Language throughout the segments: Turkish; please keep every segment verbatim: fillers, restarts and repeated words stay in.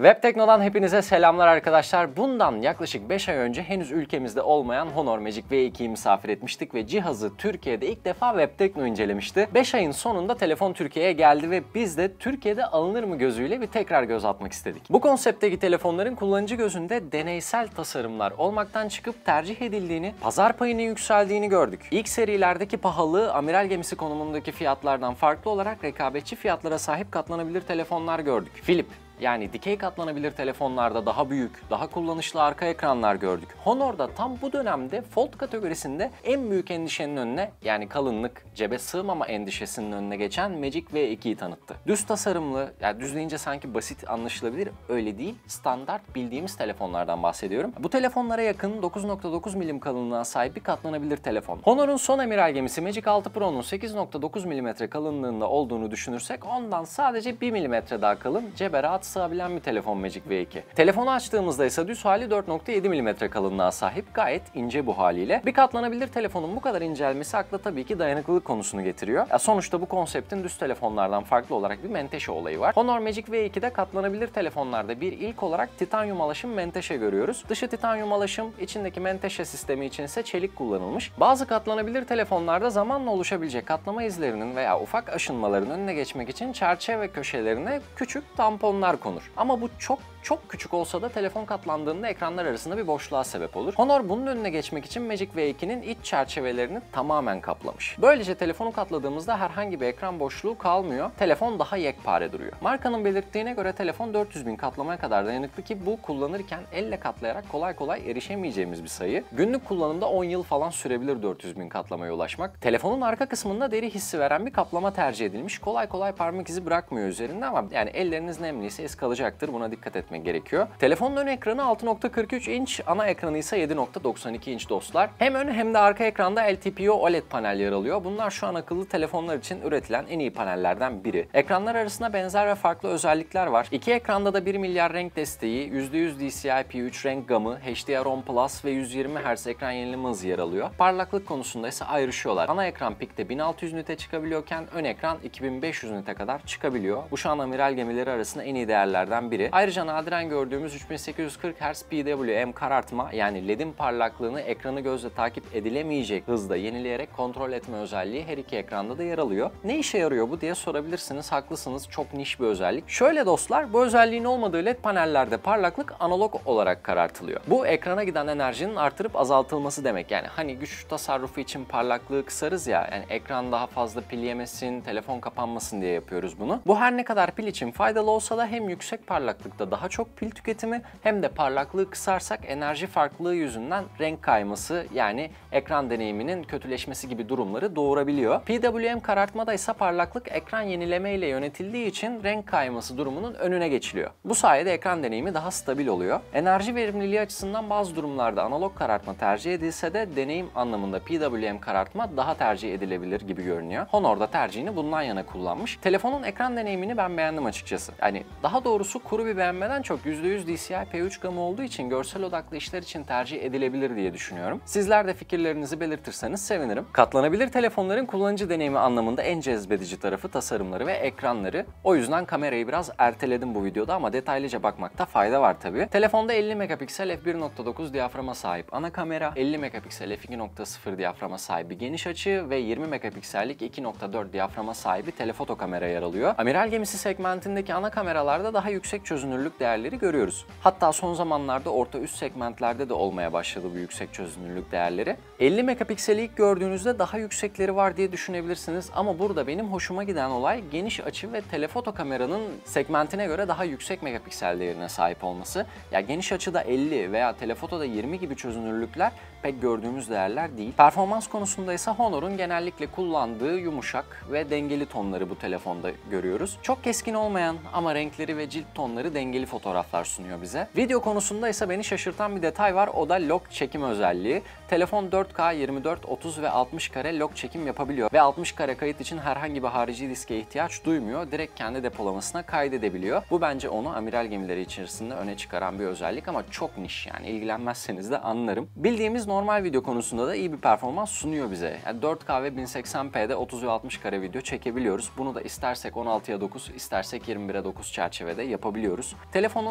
Webtekno'dan hepinize selamlar arkadaşlar. Bundan yaklaşık beş ay önce henüz ülkemizde olmayan Honor Magic V iki'yi misafir etmiştik ve cihazı Türkiye'de ilk defa Webtekno incelemişti. beş ayın sonunda telefon Türkiye'ye geldi ve biz de Türkiye'de alınır mı gözüyle bir tekrar göz atmak istedik. Bu konseptteki telefonların kullanıcı gözünde deneysel tasarımlar olmaktan çıkıp tercih edildiğini, pazar payının yükseldiğini gördük. İlk serilerdeki pahalı, amiral gemisi konumundaki fiyatlardan farklı olarak rekabetçi fiyatlara sahip katlanabilir telefonlar gördük. Flip, yani dikey katlanabilir telefonlarda daha büyük, daha kullanışlı arka ekranlar gördük. Honor'da tam bu dönemde Fold kategorisinde en büyük endişenin önüne, yani kalınlık, cebe sığmama endişesinin önüne geçen Magic V iki'yi tanıttı. Düz tasarımlı, yani düz deyince sanki basit anlaşılabilir, öyle değil, standart bildiğimiz telefonlardan bahsediyorum. Bu telefonlara yakın dokuz nokta dokuz milim kalınlığına sahip bir katlanabilir telefon. Honor'un son amiral gemisi Magic altı Pro'nun sekiz nokta dokuz milimetre kalınlığında olduğunu düşünürsek ondan sadece bir milimetre daha kalın, cebe rahat sığabilen bir telefon Magic V iki. Telefonu açtığımızda ise düz hali dört nokta yedi milimetre kalınlığa sahip, gayet ince bu haliyle. Bir katlanabilir telefonun bu kadar incelmesi akla tabii ki dayanıklılık konusunu getiriyor. Ya sonuçta bu konseptin düz telefonlardan farklı olarak bir menteşe olayı var. Honor Magic V iki'de katlanabilir telefonlarda bir ilk olarak titanyum alaşım menteşe görüyoruz. Dışı titanyum alaşım, içindeki menteşe sistemi için ise çelik kullanılmış. Bazı katlanabilir telefonlarda zamanla oluşabilecek katlama izlerinin veya ufak aşınmaların önüne geçmek için çerçeve köşelerine küçük tamponlar konur. Ama bu çok çok küçük olsa da telefon katlandığında ekranlar arasında bir boşluğa sebep olur. Honor bunun önüne geçmek için Magic V iki'nin iç çerçevelerini tamamen kaplamış. Böylece telefonu katladığımızda herhangi bir ekran boşluğu kalmıyor. Telefon daha yekpare duruyor. Markanın belirttiğine göre telefon dört yüz bin katlamaya kadar dayanıklı ki bu kullanırken elle katlayarak kolay kolay erişemeyeceğimiz bir sayı. Günlük kullanımda on yıl falan sürebilir dört yüz bin katlamaya ulaşmak. Telefonun arka kısmında deri hissi veren bir kaplama tercih edilmiş. Kolay kolay parmak izi bırakmıyor üzerinde ama yani elleriniz nemliyse iz kalacaktır. Buna dikkat etmek gerekiyor. Telefonun ön ekranı altı nokta kırk üç inç, ana ekranı ise yedi nokta doksan iki inç dostlar. Hem ön hem de arka ekranda L T P O O L E D panel yer alıyor. Bunlar şu an akıllı telefonlar için üretilen en iyi panellerden biri. Ekranlar arasında benzer ve farklı özellikler var. İki ekranda da bir milyar renk desteği, yüzde yüz D C I P üç renk gamı, H D R on Plus ve yüz yirmi hertz ekran yenileme hızı yer alıyor. Parlaklık konusunda ise ayrışıyorlar. Ana ekran pikte bin altı yüz nite çıkabiliyorken ön ekran iki bin beş yüz nite kadar çıkabiliyor. Bu şu an amiral gemileri arasında en iyi değerlerden biri. Ayrıca nadiren gördüğümüz üç bin sekiz yüz kırk hertz P W M karartma, yani L E D'in parlaklığını ekranı gözle takip edilemeyecek hızda yenileyerek kontrol etme özelliği her iki ekranda da yer alıyor. Ne işe yarıyor bu diye sorabilirsiniz. Haklısınız. Çok niş bir özellik. Şöyle dostlar, bu özelliğin olmadığı L E D panellerde parlaklık analog olarak karartılıyor. Bu ekrana giden enerjinin artırıp azaltılması demek. Yani hani güç tasarrufu için parlaklığı kısarız ya, yani ekran daha fazla pil yemesin, telefon kapanmasın diye yapıyoruz bunu. Bu her ne kadar pil için faydalı olsa da hem yüksek parlaklıkta daha çok pil tüketimi hem de parlaklığı kısarsak enerji farklılığı yüzünden renk kayması, yani ekran deneyiminin kötüleşmesi gibi durumları doğurabiliyor. P W M karartmada ise parlaklık ekran yenileme ile yönetildiği için renk kayması durumunun önüne geçiliyor. Bu sayede ekran deneyimi daha stabil oluyor. Enerji verimliliği açısından bazı durumlarda analog karartma tercih edilse de deneyim anlamında P W M karartma daha tercih edilebilir gibi görünüyor. Honor da tercihini bundan yana kullanmış. Telefonun ekran deneyimini ben beğendim açıkçası. Yani daha doğrusu kuru bir beğenmeden çok yüzde yüz D C I P üç gamı olduğu için görsel odaklı işler için tercih edilebilir diye düşünüyorum. Sizler de fikirlerinizi belirtirseniz sevinirim. Katlanabilir telefonların kullanıcı deneyimi anlamında en cezbedici tarafı tasarımları ve ekranları. O yüzden kamerayı biraz erteledim bu videoda ama detaylıca bakmakta fayda var tabii. Telefonda elli megapiksel f bir nokta dokuz diyaframa sahip ana kamera, elli megapiksel f iki nokta sıfır diyaframa sahibi geniş açı ve yirmi megapiksellik iki nokta dört diyaframa sahibi telefoto kamera yer alıyor. Amiral gemisi segmentindeki ana kameralarda daha yüksek çözünürlük değerleri görüyoruz. Hatta son zamanlarda orta üst segmentlerde de olmaya başladı bu yüksek çözünürlük değerleri. elli megapikseli ilk gördüğünüzde daha yüksekleri var diye düşünebilirsiniz ama burada benim hoşuma giden olay geniş açı ve telefoto kameranın segmentine göre daha yüksek megapiksel değerine sahip olması. Ya geniş açıda elli veya telefotoda yirmi gibi çözünürlükler pek gördüğümüz değerler değil. Performans konusunda ise Honor'un genellikle kullandığı yumuşak ve dengeli tonları bu telefonda görüyoruz. Çok keskin olmayan ama renkleri ve cilt tonları dengeli fotoğraflar sunuyor bize. Video konusunda ise beni şaşırtan bir detay var, o da log çekim özelliği. Telefon dört K, yirmi dört, otuz ve altmış kare log çekim yapabiliyor ve altmış kare kayıt için herhangi bir harici diske ihtiyaç duymuyor. Direkt kendi depolamasına kaydedebiliyor. Bu bence onu amiral gemileri içerisinde öne çıkaran bir özellik ama çok niş, yani ilgilenmezseniz de anlarım. Bildiğimiz normal video konusunda da iyi bir performans sunuyor bize. Yani dört K ve bin seksen p'de otuz ve altmış kare video çekebiliyoruz. Bunu da istersek on altıya dokuz, istersek yirmi bire dokuz çerçevede yapabiliyoruz. Telefonun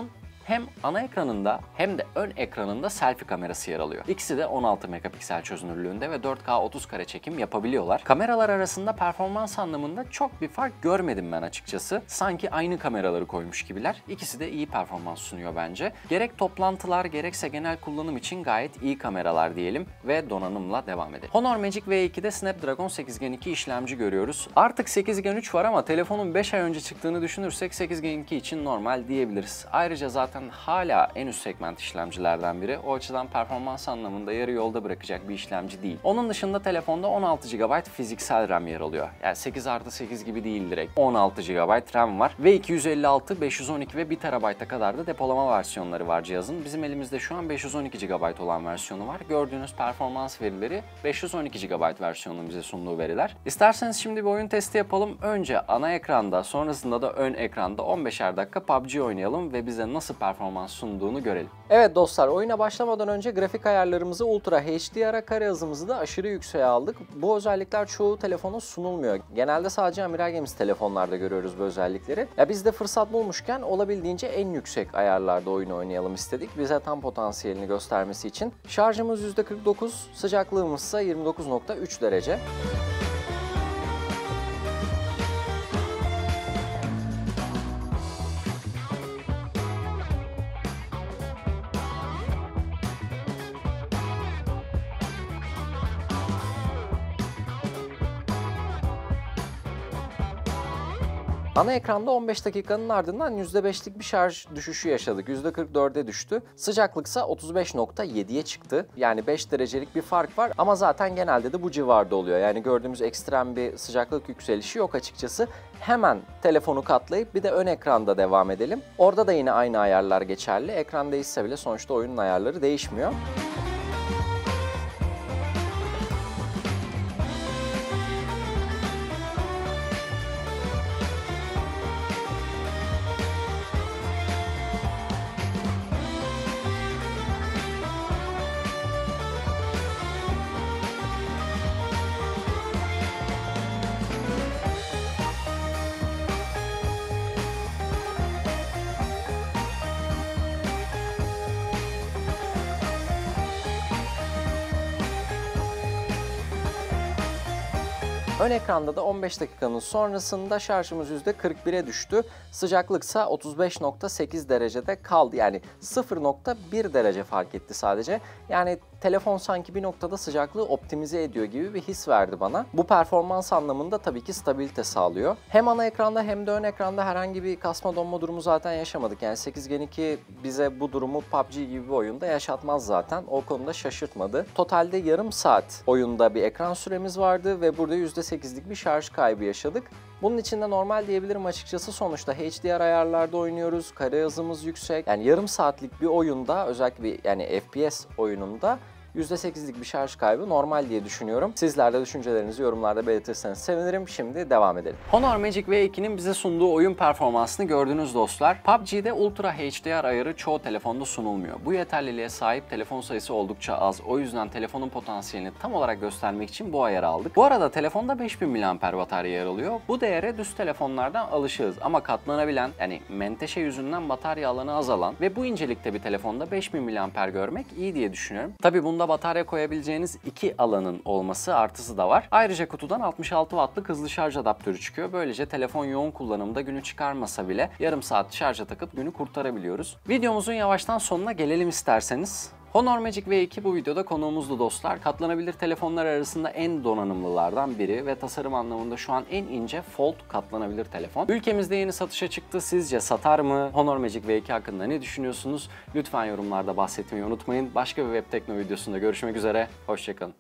hem ana ekranında hem de ön ekranında selfie kamerası yer alıyor. İkisi de on altı megapiksel çözünürlüğünde ve dört K otuz kare çekim yapabiliyorlar. Kameralar arasında performans anlamında çok bir fark görmedim ben açıkçası. Sanki aynı kameraları koymuş gibiler. İkisi de iyi performans sunuyor bence. Gerek toplantılar gerekse genel kullanım için gayet iyi kameralar diyelim ve donanımla devam edelim. Honor Magic V iki'de Snapdragon sekiz Gen iki işlemci görüyoruz. Artık sekiz Gen üç var ama telefonun beş ay önce çıktığını düşünürsek sekiz Gen iki için normal diyebiliriz. Ayrıca zaten hala en üst segment işlemcilerden biri. O açıdan performans anlamında yarı yolda bırakacak bir işlemci değil. Onun dışında telefonda on altı gigabayt fiziksel RAM yer alıyor. Yani sekiz artı sekiz gibi değil direkt. on altı gigabayt RAM var ve iki yüz elli altı, beş yüz on iki ve bir terabayta kadar da depolama versiyonları var cihazın. Bizim elimizde şu an beş yüz on iki gigabayt olan versiyonu var. Gördüğünüz performans verileri beş yüz on iki gigabayt versiyonun bize sunduğu veriler. İsterseniz şimdi bir oyun testi yapalım. Önce ana ekranda, sonrasında da ön ekranda on beşer dakika P U B G oynayalım ve bize nasıl performans sunduğunu görelim. Evet dostlar, oyuna başlamadan önce grafik ayarlarımızı Ultra H D R'a, kare hızımızı da aşırı yükseğe aldık. Bu özellikler çoğu telefona sunulmuyor. Genelde sadece Amiral Games telefonlarda görüyoruz bu özellikleri. Ya biz de fırsat bulmuşken olabildiğince en yüksek ayarlarda oyun oynayalım istedik. Bize tam potansiyelini göstermesi için. Şarjımız yüzde kırk dokuz, sıcaklığımız ise yirmi dokuz nokta üç derece. Ana ekranda on beş dakikanın ardından yüzde beşlik bir şarj düşüşü yaşadık. yüzde kırk dörde düştü. Sıcaklıksa otuz beş nokta yediye çıktı. Yani beş derecelik bir fark var ama zaten genelde de bu civarda oluyor. Yani gördüğümüz ekstrem bir sıcaklık yükselişi yok açıkçası. Hemen telefonu katlayıp bir de ön ekranda devam edelim. Orada da yine aynı ayarlar geçerli. Ekran değişse bile sonuçta oyunun ayarları değişmiyor. Ön ekranda da on beş dakikanın sonrasında şarjımız yüzde kırk bire düştü. Sıcaklıksa otuz beş nokta sekiz derecede kaldı. Yani sıfır nokta bir derece fark etti sadece. Yani telefon sanki bir noktada sıcaklığı optimize ediyor gibi bir his verdi bana. Bu performans anlamında tabii ki stabilite sağlıyor. Hem ana ekranda hem de ön ekranda herhangi bir kasma donma durumu zaten yaşamadık. Yani sekiz Gen iki bize bu durumu P U B G gibi bir oyunda yaşatmaz zaten. O konuda şaşırtmadı. Totalde yarım saat oyunda bir ekran süremiz vardı ve burada yüzde sekizlik bir şarj kaybı yaşadık. Bunun için de normal diyebilirim açıkçası. Sonuçta H D R ayarlarda oynuyoruz, kare hızımız yüksek. Yani yarım saatlik bir oyunda, özellikle bir yani F P S oyununda yüzde sekizlik bir şarj kaybı normal diye düşünüyorum. Sizler de düşüncelerinizi yorumlarda belirtirseniz sevinirim. Şimdi devam edelim. Honor Magic V iki'nin bize sunduğu oyun performansını gördünüz dostlar. P U B G'de Ultra H D R ayarı çoğu telefonda sunulmuyor. Bu yeterliliğe sahip telefon sayısı oldukça az. O yüzden telefonun potansiyelini tam olarak göstermek için bu ayarı aldık. Bu arada telefonda beş bin miliamper batarya yer alıyor. Bu değere düz telefonlardan alışığız ama katlanabilen, yani menteşe yüzünden batarya alanı azalan ve bu incelikte bir telefonda beş bin miliamper görmek iyi diye düşünüyorum. Tabii bunu batarya koyabileceğiniz iki alanın olması artısı da var. Ayrıca kutudan altmış altı wattlık hızlı şarj adaptörü çıkıyor. Böylece telefon yoğun kullanımda günü çıkarmasa bile yarım saat şarja takıp günü kurtarabiliyoruz. Videomuzun yavaştan sonuna gelelim isterseniz. Honor Magic V iki bu videoda konuğumuzdu dostlar. Katlanabilir telefonlar arasında en donanımlılardan biri ve tasarım anlamında şu an en ince Fold katlanabilir telefon. Ülkemizde yeni satışa çıktı. Sizce satar mı? Honor Magic V iki hakkında ne düşünüyorsunuz? Lütfen yorumlarda bahsetmeyi unutmayın. Başka bir web tekno videosunda görüşmek üzere. Hoşçakalın.